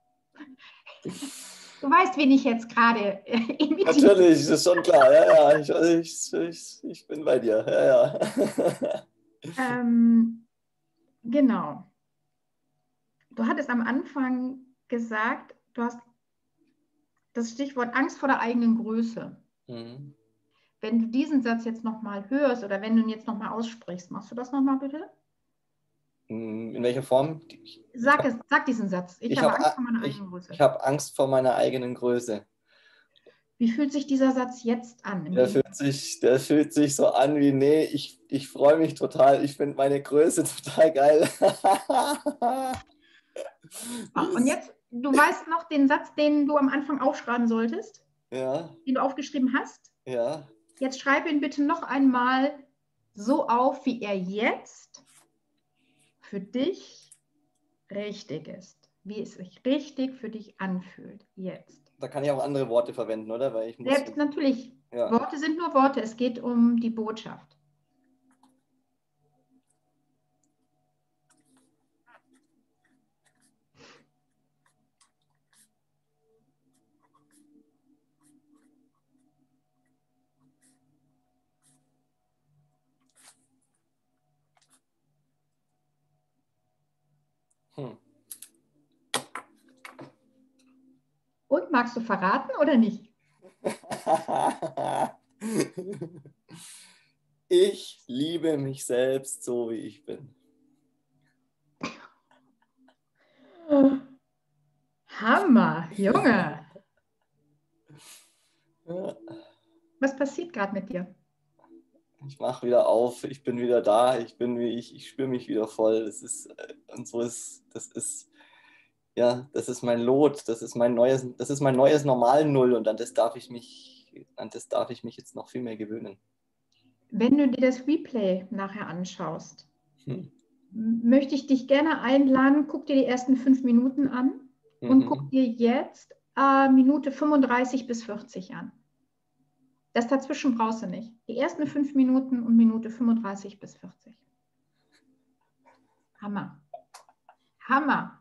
Du weißt, wen ich jetzt gerade äh, imitiere. Natürlich, das ist schon klar. Ja, ja, ich, ich, ich, ich bin bei dir. Ja, ja. Ähm, genau. Du hattest am Anfang gesagt, du hast das Stichwort Angst vor der eigenen Größe. Mhm. Wenn du diesen Satz jetzt nochmal hörst oder wenn du ihn jetzt nochmal aussprichst, machst du das nochmal bitte? In welcher Form? Ich, ich Sag, habe es, sag diesen Satz. Ich ich habe hab, Angst vor meiner ich, eigenen Größe. ich hab Angst vor meiner eigenen Größe. Wie fühlt sich dieser Satz jetzt an? In Der dem fühlt sich, der fühlt sich so an wie, nee, ich, ich freue mich total. Ich finde meine Größe total geil. Die Und ist, jetzt, du weißt noch den Satz, den du am Anfang aufschreiben solltest, ja, den du aufgeschrieben hast? ja. Jetzt schreibe ihn bitte noch einmal so auf, wie er jetzt für dich richtig ist. Wie es sich richtig für dich anfühlt. Jetzt. Da kann ich auch andere Worte verwenden, oder? Weil ich muss. Selbst natürlich. Ja. Worte sind nur Worte. Es geht um die Botschaft. Hm. Und magst du verraten oder nicht? Ich liebe mich selbst so, wie ich bin. Hammer, Junge. Ja. Was passiert gerade mit dir? Ich mache wieder auf, ich bin wieder da, ich bin wie ich, ich spüre mich wieder voll. Das ist, äh, und so ist, das ist, ja, das ist mein Lot, das ist mein neues, das ist mein neues Normal Null und an das darf ich mich, an das darf ich mich jetzt noch viel mehr gewöhnen. Wenn du dir das Replay nachher anschaust, Hm. möchte ich dich gerne einladen, guck dir die ersten fünf Minuten an und Mhm. guck dir jetzt äh, Minute fünfunddreißig bis vierzig an. Das dazwischen brauchst du nicht. Die ersten fünf Minuten und Minute fünfunddreißig bis vierzig. Hammer. Hammer.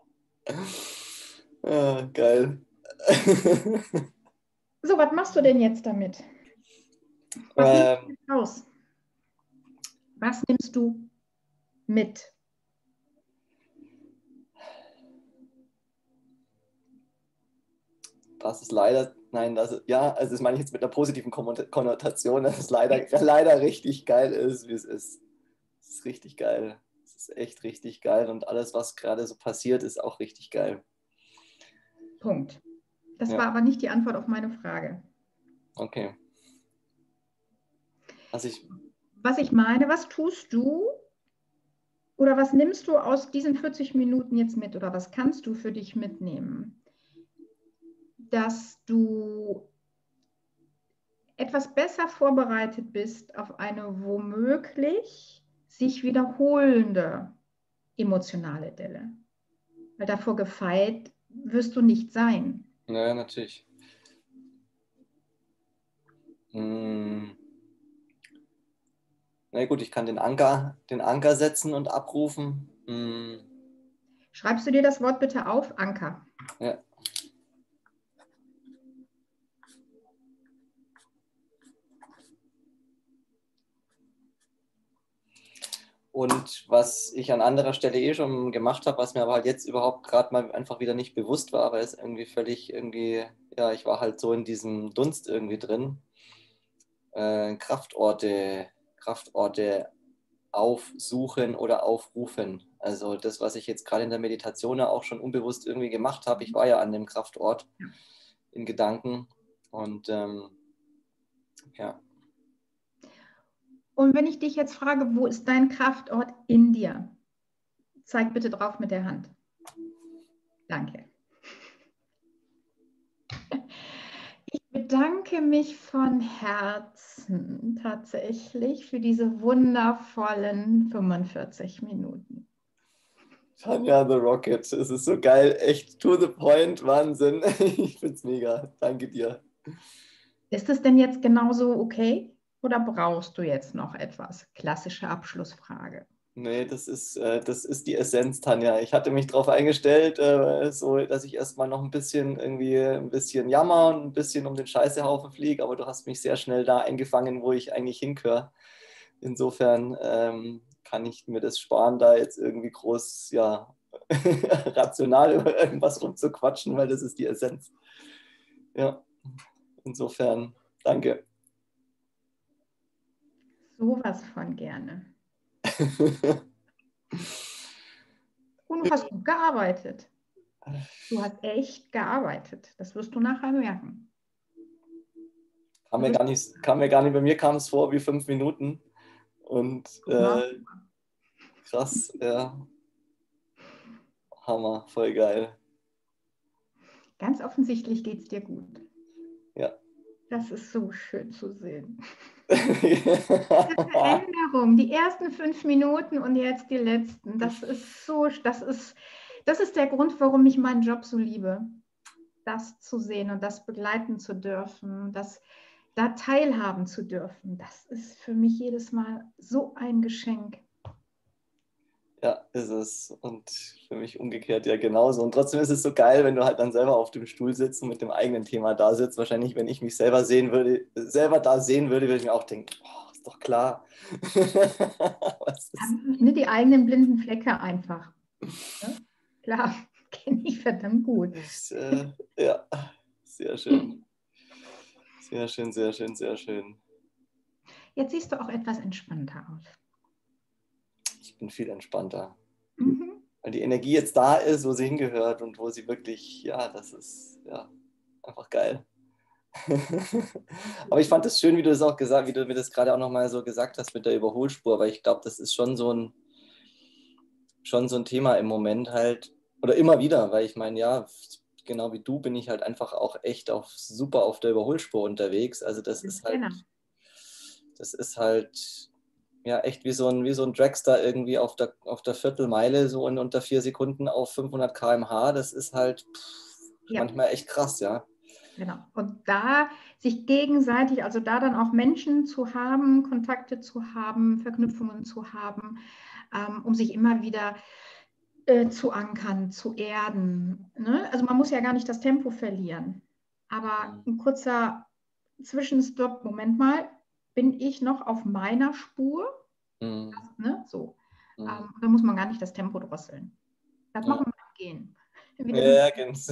Ah, geil. So, was machst du denn jetzt damit? Was nimmst du jetzt raus? Was nimmst du mit? Das ist leider, nein, das ist, ja, also das meine ich jetzt mit einer positiven Konnotation, dass es leider, leider richtig geil ist, wie es ist. Es ist richtig geil. Es ist echt richtig geil und alles, was gerade so passiert, ist auch richtig geil. Punkt. Das Ja. war aber nicht die Antwort auf meine Frage. Okay. Also ich, Was ich meine, was tust du oder was nimmst du aus diesen vierzig Minuten jetzt mit oder was kannst du für dich mitnehmen, dass du etwas besser vorbereitet bist auf eine womöglich sich wiederholende emotionale Delle? Weil davor gefeit wirst du nicht sein. ja, natürlich. Hm. Na gut, ich kann den Anker, den Anker setzen und abrufen. Hm. Schreibst du dir das Wort bitte auf? Anker. Ja. Und was ich an anderer Stelle eh schon gemacht habe, was mir aber halt jetzt überhaupt gerade mal einfach wieder nicht bewusst war, weil es irgendwie völlig irgendwie, ja, ich war halt so in diesem Dunst irgendwie drin. Äh, Kraftorte, Kraftorte aufsuchen oder aufrufen. Also das, was ich jetzt gerade in der Meditation ja auch schon unbewusst irgendwie gemacht habe. Ich war ja an dem Kraftort in Gedanken und ähm, ja. Und wenn ich dich jetzt frage, wo ist dein Kraftort in dir? Zeig bitte drauf mit der Hand. Danke. Ich bedanke mich von Herzen tatsächlich für diese wundervollen fünfundvierzig Minuten. Tanja the Rocket, es ist so geil, echt to the point, Wahnsinn. Ich find's mega, danke dir. Ist es denn jetzt genauso okay oder brauchst du jetzt noch etwas? Klassische Abschlussfrage. Nee, das ist, äh, das ist die Essenz, Tanja. Ich hatte mich darauf eingestellt, äh, so, dass ich erstmal noch ein bisschen irgendwie ein bisschen jammer und ein bisschen um den Scheißehaufen fliege, aber du hast mich sehr schnell da eingefangen, wo ich eigentlich hingehöre. Insofern ähm, kann ich mir das sparen, da jetzt irgendwie groß, ja, rational über irgendwas rumzuquatschen, weil das ist die Essenz. Ja, insofern, danke. Sowas von gerne. Und du hast gut gearbeitet. Du hast echt gearbeitet. Das wirst du nachher merken. Kam mir gar nicht, kam mir gar nicht, bei mir kam es vor wie fünf Minuten. Und äh, krass, ja. Hammer, voll geil. Ganz offensichtlich geht es dir gut. Ja. Das ist so schön zu sehen. Diese Veränderung, die ersten fünf Minuten und jetzt die letzten, das ist so, das ist, das ist der Grund, warum ich meinen Job so liebe. Das zu sehen und das begleiten zu dürfen, das da teilhaben zu dürfen, das ist für mich jedes Mal so ein Geschenk. Ja, ist es. Und für mich umgekehrt ja genauso. Und trotzdem ist es so geil, wenn du halt dann selber auf dem Stuhl sitzt und mit dem eigenen Thema da sitzt. Wahrscheinlich, wenn ich mich selber sehen würde, selber da sehen würde, würde ich mir auch denken, oh, ist doch klar. Was ist? Ne, die eigenen blinden Flecke einfach. Ja? Klar, kenne ich verdammt gut. Ich, äh, ja, sehr schön. Sehr schön, sehr schön, sehr schön. Jetzt siehst du auch etwas entspannter aus. Ich bin viel entspannter. Mhm. Weil die Energie jetzt da ist, wo sie hingehört und wo sie wirklich, ja, das ist ja einfach geil. Aber ich fand es schön, wie du das auch gesagt, wie du mir das gerade auch nochmal so gesagt hast mit der Überholspur, weil ich glaube, das ist schon so ein schon so ein Thema im Moment halt, oder immer wieder, weil ich meine, ja, genau wie du bin ich halt einfach auch echt auf super auf der Überholspur unterwegs. Also das ist halt, Genau. das ist halt ja echt wie so ein, wie so ein Dragster irgendwie auf der, auf der Viertelmeile, so in unter vier Sekunden auf fünfhundert Kilometer pro Stunde. Das ist halt pff, Ja. manchmal echt krass, ja. Genau. Und da sich gegenseitig, also da dann auch Menschen zu haben, Kontakte zu haben, Verknüpfungen zu haben, ähm, um sich immer wieder äh, zu ankern, zu erden. Ne? Also man muss ja gar nicht das Tempo verlieren. Aber ein kurzer Zwischenstopp, Moment mal, bin ich noch auf meiner Spur? Mhm. Ne? So. Mhm. Ähm, da muss man gar nicht das Tempo drosseln. Das Ja. machen wir beim Gehen. Ja, ganz.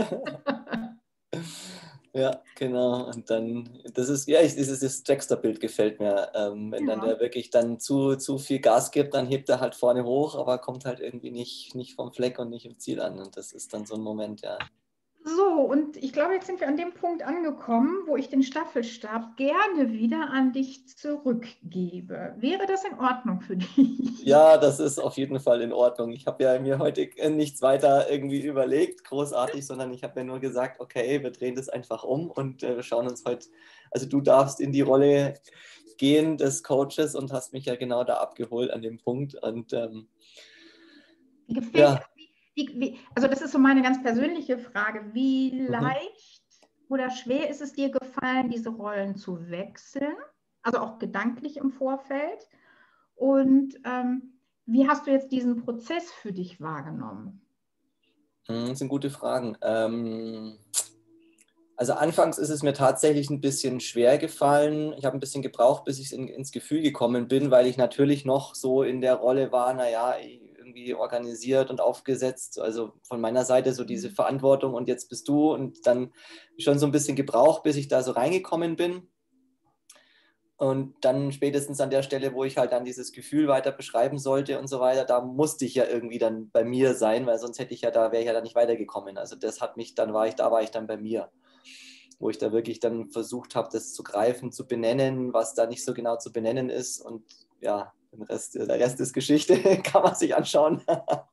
Ja, genau. Und dann, das ist, ja, ich, dieses, dieses Dragster-Bild gefällt mir. Ähm, wenn dann Ja. der wirklich dann zu, zu viel Gas gibt, dann hebt er halt vorne hoch, aber kommt halt irgendwie nicht, nicht vom Fleck und nicht im Ziel an. Und das ist dann so ein Moment, ja. So, und ich glaube, jetzt sind wir an dem Punkt angekommen, wo ich den Staffelstab gerne wieder an dich zurückgebe. Wäre das in Ordnung für dich? Ja, das ist auf jeden Fall in Ordnung. Ich habe ja mir heute nichts weiter irgendwie überlegt, großartig, sondern ich habe ja nur gesagt, okay, wir drehen das einfach um und äh, wir schauen uns heute, also du darfst in die Rolle gehen des Coaches und hast mich ja genau da abgeholt an dem Punkt. Und ähm, Wie gefällt ja. wie, wie, also das ist so meine ganz persönliche Frage. Wie Mhm. leicht oder schwer ist es dir gefallen, diese Rollen zu wechseln? Also auch gedanklich im Vorfeld. Und ähm, wie hast du jetzt diesen Prozess für dich wahrgenommen? Das sind gute Fragen. Ähm, also anfangs ist es mir tatsächlich ein bisschen schwer gefallen. Ich habe ein bisschen gebraucht, bis ich in, ins Gefühl gekommen bin, weil ich natürlich noch so in der Rolle war, naja, irgendwie organisiert und aufgesetzt. Also von meiner Seite so diese Verantwortung und jetzt bist du und dann schon so ein bisschen gebraucht, bis ich da so reingekommen bin. Und dann spätestens an der Stelle, wo ich halt dann dieses Gefühl weiter beschreiben sollte und so weiter, da musste ich ja irgendwie dann bei mir sein, weil sonst hätte ich ja da, wäre ich ja da nicht weitergekommen. Also das hat mich, dann war ich, da war ich dann bei mir, wo ich da wirklich dann versucht habe, das zu greifen, zu benennen, was da nicht so genau zu benennen ist. Und ja, den Rest, der Rest ist Geschichte, kann man sich anschauen.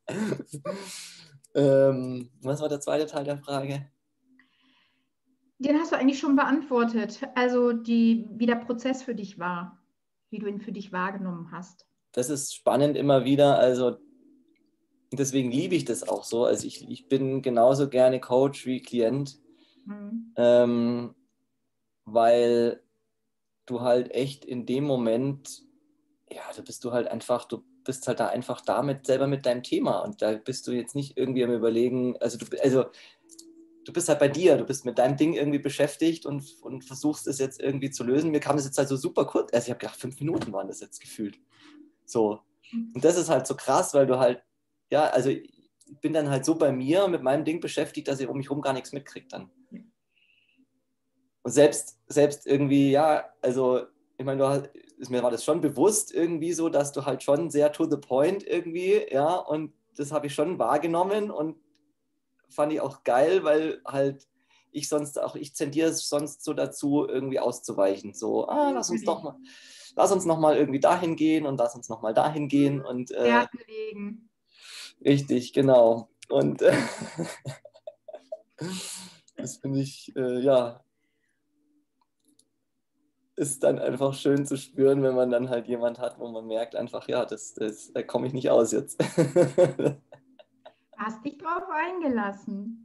ähm, was war der zweite Teil der Frage? Den hast du eigentlich schon beantwortet. Also die, wie der Prozess für dich war, wie du ihn für dich wahrgenommen hast. Das ist spannend immer wieder. Also deswegen liebe ich das auch so. Also ich, ich bin genauso gerne Coach wie Klient, mhm. ähm, weil du halt echt in dem Moment, ja, da bist du halt einfach, du bist halt da einfach damit selber mit deinem Thema und da bist du jetzt nicht irgendwie am Überlegen, also du, also du bist halt bei dir, du bist mit deinem Ding irgendwie beschäftigt und, und versuchst es jetzt irgendwie zu lösen. Mir kam das jetzt halt so super kurz, also ich habe gedacht, fünf Minuten waren das jetzt gefühlt. So. Und das ist halt so krass, weil du halt, ja, also ich bin dann halt so bei mir mit meinem Ding beschäftigt, dass ich um mich herum gar nichts mitkriege dann. Und selbst, selbst irgendwie, ja, also ich meine, du hast, mir war das schon bewusst irgendwie so, dass du halt schon sehr to the point irgendwie, ja, und das habe ich schon wahrgenommen und fand ich auch geil, weil halt ich sonst auch, ich tendiere sonst so dazu, irgendwie auszuweichen. So, ah, lass uns doch mal, lass uns noch mal irgendwie dahin gehen und lass uns noch mal dahin gehen. Und, äh, legen. Richtig, genau. Und äh, das finde ich, äh, ja, ist dann einfach schön zu spüren, wenn man dann halt jemand hat, wo man merkt einfach, ja, das, das, da komme ich nicht aus jetzt. Hast dich drauf eingelassen.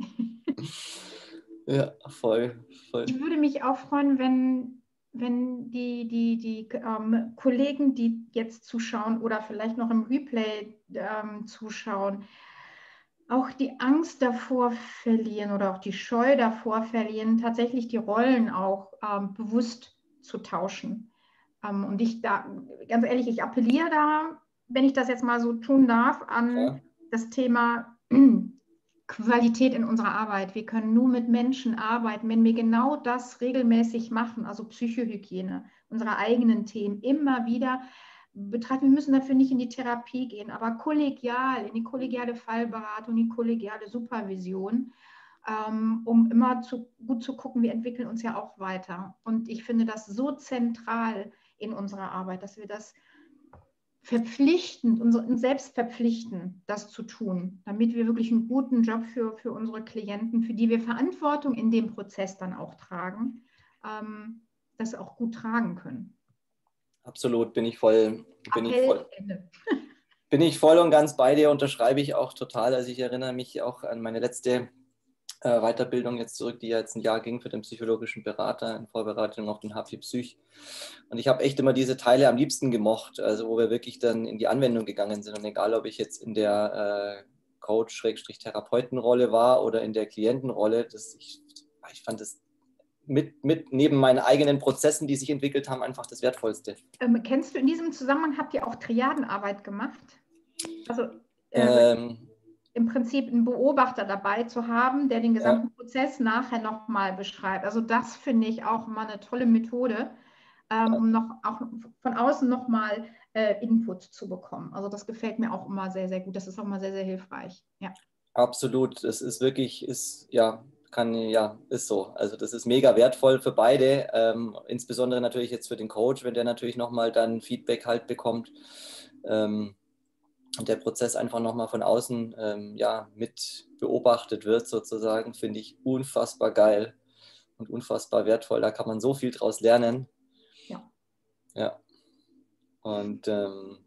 Ja, voll, voll. Ich würde mich auch freuen, wenn, wenn die, die, die ähm, Kollegen, die jetzt zuschauen oder vielleicht noch im Replay ähm, zuschauen, auch die Angst davor verlieren oder auch die Scheu davor verlieren, tatsächlich die Rollen auch ähm, bewusst zu tauschen. Ähm, und ich da, ganz ehrlich, ich appelliere da, wenn ich das jetzt mal so tun darf, an ja. das Thema Qualität in unserer Arbeit. Wir können nur mit Menschen arbeiten, wenn wir genau das regelmäßig machen, also Psychohygiene, unsere eigenen Themen immer wieder betrachten. Wir müssen dafür nicht in die Therapie gehen, aber kollegial, in die kollegiale Fallberatung, in die kollegiale Supervision, ähm, um immer zu, gut zu gucken, wir entwickeln uns ja auch weiter. Und ich finde das so zentral in unserer Arbeit, dass wir das verpflichtend, uns selbst verpflichten, das zu tun, damit wir wirklich einen guten Job für, für unsere Klienten, für die wir Verantwortung in dem Prozess dann auch tragen, ähm, das auch gut tragen können. Absolut, bin ich voll, bin ich voll, bin ich voll und ganz bei dir, unterschreibe ich auch total. Also ich erinnere mich auch an meine letzte äh, Weiterbildung jetzt zurück, die ja jetzt ein Jahr ging für den psychologischen Berater in Vorbereitung auf den H P Psych. Und ich habe echt immer diese Teile am liebsten gemocht, also wo wir wirklich dann in die Anwendung gegangen sind. Und egal, ob ich jetzt in der äh, Coach-Therapeutenrolle war oder in der Klientenrolle, das, ich, ich fand das mit, mit neben meinen eigenen Prozessen, die sich entwickelt haben, einfach das Wertvollste. Ähm, kennst du in diesem Zusammenhang, habt ihr auch Triadenarbeit gemacht? Also äh, ähm, im Prinzip einen Beobachter dabei zu haben, der den gesamten ja. Prozess nachher nochmal beschreibt. Also das finde ich auch mal eine tolle Methode, ähm, ja. um noch auch von außen nochmal äh, Input zu bekommen. Also das gefällt mir auch immer sehr, sehr gut. Das ist auch mal sehr, sehr hilfreich. Ja. Absolut. Es ist wirklich, ist, ja, kann, ja, ist so. Also das ist mega wertvoll für beide, ähm, insbesondere natürlich jetzt für den Coach, wenn der natürlich nochmal dann Feedback halt bekommt. Ähm, und der Prozess einfach nochmal von außen ähm, ja, mit beobachtet wird, sozusagen, finde ich unfassbar geil und unfassbar wertvoll. Da kann man so viel draus lernen. Ja. Ja. Und ähm,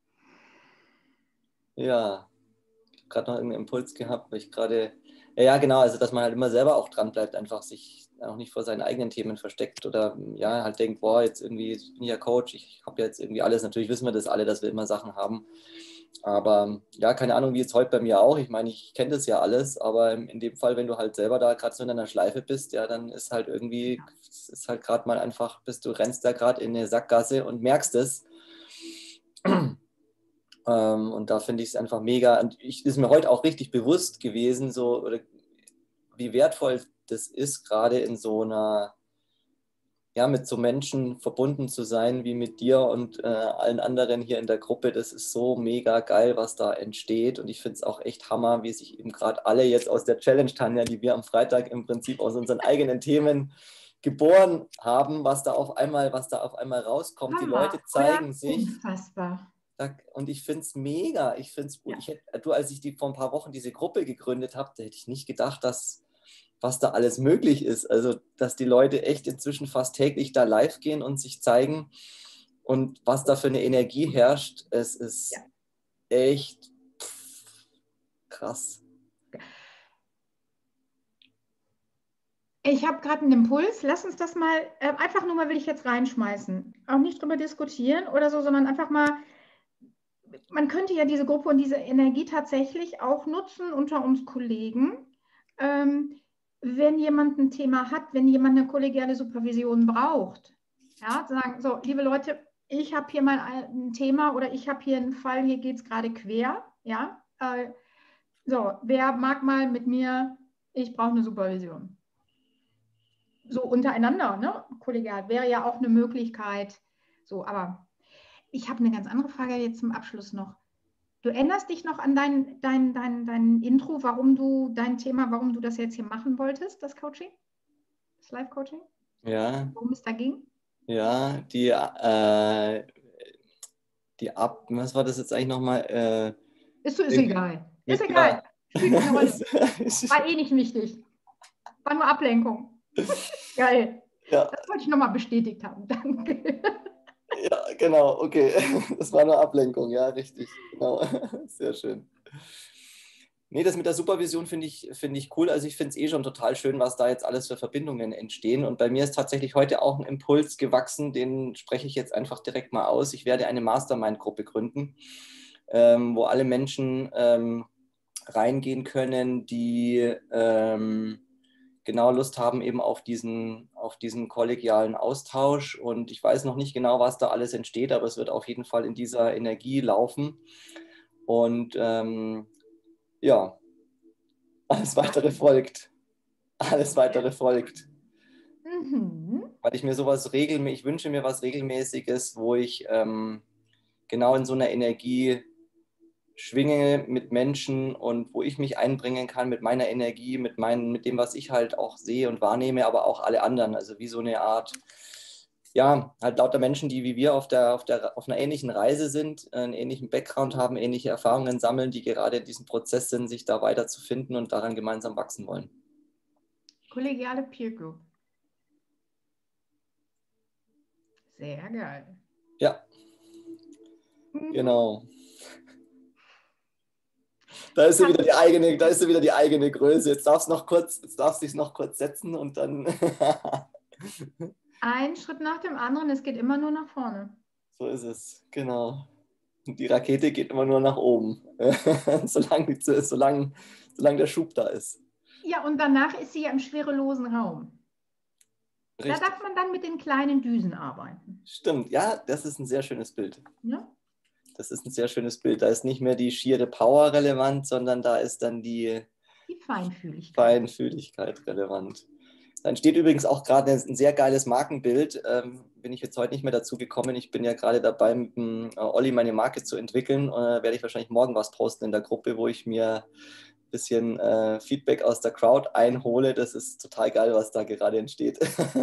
ja, ich habe gerade noch irgendeinen Impuls gehabt, weil ich gerade, ja, ja, genau, also dass man halt immer selber auch dran bleibt, einfach sich auch nicht vor seinen eigenen Themen versteckt oder ja, halt denkt, boah, jetzt irgendwie bin ich ja Coach, ich habe ja jetzt irgendwie alles, natürlich wissen wir das alle, dass wir immer Sachen haben. Aber ja, keine Ahnung, wie jetzt heute bei mir auch. Ich meine, ich kenne das ja alles, aber in dem Fall, wenn du halt selber da gerade so in einer Schleife bist, ja, dann ist halt irgendwie, es ist halt gerade mal einfach, bist du rennst da gerade in eine Sackgasse und merkst es. ähm, und da finde ich es einfach mega. Und ich ist mir heute auch richtig bewusst gewesen, so, oder wie wertvoll das ist, gerade in so einer ja, mit so Menschen verbunden zu sein wie mit dir und äh, allen anderen hier in der Gruppe, das ist so mega geil, was da entsteht. Und ich finde es auch echt Hammer, wie sich eben gerade alle jetzt aus der Challenge, Tanja, die wir am Freitag im Prinzip aus unseren eigenen Themen geboren haben, was da auf einmal, was da auf einmal rauskommt. Die Hammer, Leute oder? zeigen sich. Unfassbar. Und ich finde es mega. Ich finde es gut. Ja. Ich hätte, du, als ich die vor ein paar Wochen diese Gruppe gegründet habe, da hätte ich nicht gedacht, dass was da alles möglich ist. Also, dass die Leute echt inzwischen fast täglich da live gehen und sich zeigen und was da für eine Energie herrscht, es ist Ja. echt krass. Ich habe gerade einen Impuls. Lass uns das mal, äh, einfach nur mal will ich jetzt reinschmeißen. Auch nicht drüber diskutieren oder so, sondern einfach mal, man könnte ja diese Gruppe und diese Energie tatsächlich auch nutzen unter uns Kollegen. Ähm, wenn jemand ein Thema hat, wenn jemand eine kollegiale Supervision braucht. Ja, sagen, so, liebe Leute, ich habe hier mal ein Thema oder ich habe hier einen Fall, hier geht es gerade quer. Ja, äh, so, wer mag mal mit mir, ich brauche eine Supervision. So untereinander, ne? Kollegial, wäre ja auch eine Möglichkeit. So, aber ich habe eine ganz andere Frage jetzt zum Abschluss noch. Du erinnerst dich noch an dein, dein, dein, dein Intro, warum du dein Thema, warum du das jetzt hier machen wolltest, das Coaching, das Live-Coaching? Ja, Worum es da ging? ja, die, äh, die Ab, was war das jetzt eigentlich nochmal? Äh, Ist, so- ist egal. Ist ja. egal. Spielt keine Rolle. War eh nicht wichtig. War nur Ablenkung. Geil. Ja. Das wollte ich nochmal bestätigt haben. Danke. Ja, genau, okay. Das war eine Ablenkung, ja, richtig. Genau. Sehr schön. Nee, das mit der Supervision finde ich, finde ich cool. Also ich finde es eh schon total schön, was da jetzt alles für Verbindungen entstehen. Und bei mir ist tatsächlich heute auch ein Impuls gewachsen, den spreche ich jetzt einfach direkt mal aus. Ich werde eine Mastermind-Gruppe gründen, ähm, wo alle Menschen ähm, reingehen können, die ähm, genau Lust haben eben auf diesen, auf diesen kollegialen Austausch. Und ich weiß noch nicht genau, was da alles entsteht, aber es wird auf jeden Fall in dieser Energie laufen. Und ähm, ja, alles weitere folgt. Alles weitere folgt. Mhm. Weil ich mir sowas regelmäßig, ich wünsche mir was Regelmäßiges, wo ich ähm, genau in so einer Energie schwinge mit Menschen und wo ich mich einbringen kann mit meiner Energie, mit, meinen, mit dem, was ich halt auch sehe und wahrnehme, aber auch alle anderen. Also wie so eine Art, ja, halt lauter Menschen, die wie wir auf, der, auf, der, auf einer ähnlichen Reise sind, einen ähnlichen Background haben, ähnliche Erfahrungen sammeln, die gerade in diesem Prozess sind, sich da weiterzufinden und daran gemeinsam wachsen wollen. Kollegiale Peer Group. Sehr geil. Ja, Mhm. genau. Da ist sie wieder die eigene, da ist sie wieder die eigene Größe. Jetzt darfst du noch kurz, jetzt darfst du dich noch kurz setzen und dann. Ein Schritt nach dem anderen, es geht immer nur nach vorne. So ist es, genau. Und die Rakete geht immer nur nach oben, solange, solange, solange der Schub da ist. Ja, und danach ist sie ja im schwerelosen Raum. Richtig. Da darf man dann mit den kleinen Düsen arbeiten. Stimmt, ja, das ist ein sehr schönes Bild. Ja? Das ist ein sehr schönes Bild. Da ist nicht mehr die schiere Power relevant, sondern da ist dann die Die Feinfühligkeit. Feinfühligkeit relevant. Da entsteht übrigens auch gerade ein sehr geiles Markenbild. Ähm, bin ich jetzt heute nicht mehr dazu gekommen. Ich bin ja gerade dabei, mit dem äh, Olli meine Marke zu entwickeln. Und da werde ich wahrscheinlich morgen was posten in der Gruppe, wo ich mir ein bisschen äh, Feedback aus der Crowd einhole. Das ist total geil, was da gerade entsteht.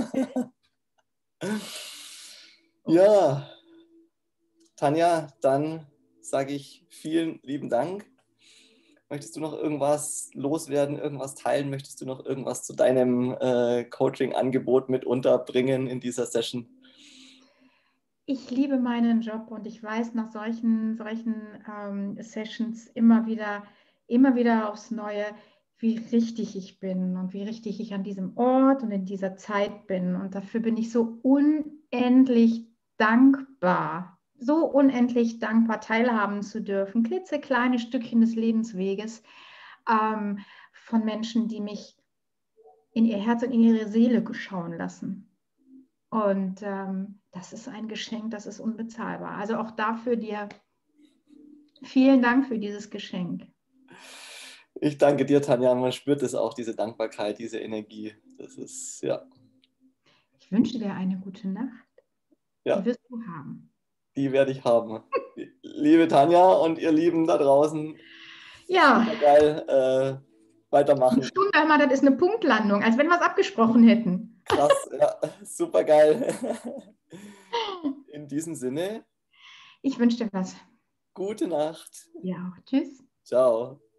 Ja, Tanja, dann sage ich vielen lieben Dank. Möchtest du noch irgendwas loswerden, irgendwas teilen? Möchtest du noch irgendwas zu deinem äh, Coaching-Angebot mit unterbringen in dieser Session? Ich liebe meinen Job und ich weiß nach solchen, solchen ähm, Sessions immer wieder, immer wieder aufs Neue, wie richtig ich bin und wie richtig ich an diesem Ort und in dieser Zeit bin. Und dafür bin ich so unendlich dankbar, so unendlich dankbar, teilhaben zu dürfen, klitzekleine Stückchen des Lebensweges ähm, von Menschen, die mich in ihr Herz und in ihre Seele schauen lassen. Und ähm, das ist ein Geschenk, das ist unbezahlbar. Also auch dafür dir vielen Dank für dieses Geschenk. Ich danke dir, Tanja. Man spürt es auch, diese Dankbarkeit, diese Energie. Das ist, ja. Ich wünsche dir eine gute Nacht. Ja. Die wirst du haben. Die werde ich haben. Liebe Tanja und ihr Lieben da draußen, ja. super geil, äh, weitermachen. Eine Stunde mal, das ist eine Punktlandung, als wenn wir es abgesprochen hätten. Krass, ja, super geil. In diesem Sinne. Ich wünsche dir was. Gute Nacht. Ja, tschüss. Ciao.